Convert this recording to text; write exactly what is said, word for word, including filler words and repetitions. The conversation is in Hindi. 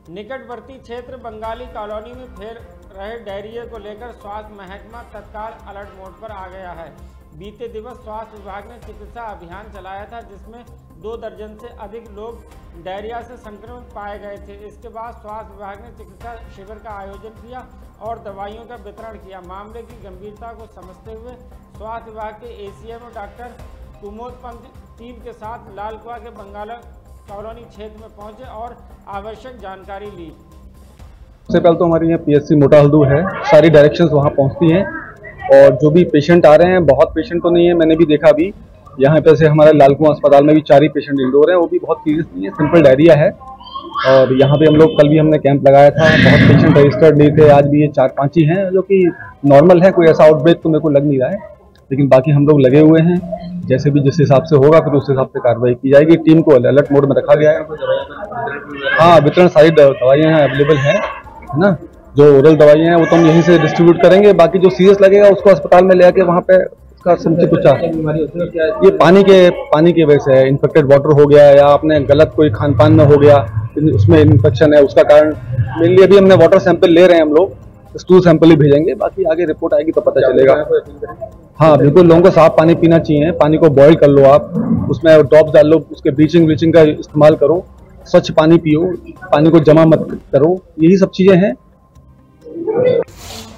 निकटवर्ती क्षेत्र बंगाली कॉलोनी में फैल रहे डायरिया को लेकर स्वास्थ्य महकमा तत्काल अलर्ट मोड पर आ गया है। बीते दिवस स्वास्थ्य विभाग ने चिकित्सा अभियान चलाया था, जिसमें दो दर्जन से अधिक लोग डायरिया से संक्रमित पाए गए थे। इसके बाद स्वास्थ्य विभाग ने चिकित्सा शिविर का आयोजन किया और दवाइयों का वितरण किया। मामले की गंभीरता को समझते हुए स्वास्थ्य विभाग के ACMO doctor Kumod Pant team के साथ लालकुआ के बंगाला कॉलोनी क्षेत्र में पहुंचे और आवश्यक जानकारी ली। सबसे पहले तो हमारे यहाँ पीएचसी मोटा हल्दू है, सारी डायरेक्शंस वहाँ पहुँचती हैं और जो भी पेशेंट आ रहे हैं, बहुत पेशेंट तो नहीं है, मैंने भी देखा अभी यहाँ पे से हमारे लालकुआं अस्पताल में भी चार ही पेशेंट इंडोर हैं, वो भी बहुत सीरियस नहीं है, सिंपल डायरिया है। और यहाँ पे हम लोग कल भी हमने कैंप लगाया था, बहुत पेशेंट रजिस्टर्ड नहीं थे, आज भी ये चार पाँच ही हैं जो कि नॉर्मल है, कोई ऐसा आउटब्रेक तो मेरे को लग नहीं रहा है, लेकिन बाकी हम लोग लगे हुए हैं। जैसे भी जिस हिसाब से होगा फिर उस हिसाब से कार्रवाई की जाएगी। टीम को अलर्ट मोड में रखा गया है। हाँ, वितरण सारी दवाइयाँ हैं अवेलेबल हैं, है ना। जो ओरल दवाइयाँ हैं वो तो हम यहीं से डिस्ट्रीब्यूट करेंगे, बाकी जो सीरियस लगेगा उसको अस्पताल में ले आके वहाँ पे उसका समुचित उपचार। ये पानी के पानी की वजह से है, इन्फेक्टेड वाटर हो गया या आपने गलत कोई खान पान में हो गया, उसमें इन्फेक्शन है, उसका कारण मेनली अभी हमने वाटर सैंपल ले रहे हैं, हम लोग स्टूल सैंपल ही भेजेंगे, बाकी आगे रिपोर्ट आएगी तो पता चलेगा। हाँ बिल्कुल, लोगों को साफ पानी पीना चाहिए, पानी को बॉईल कर लो आप, उसमें ड्रॉप्स डाल लो, उसके ब्लीचिंग ब्लीचिंग का इस्तेमाल करो, स्वच्छ पानी पियो, पानी को जमा मत करो, यही सब चीजें हैं।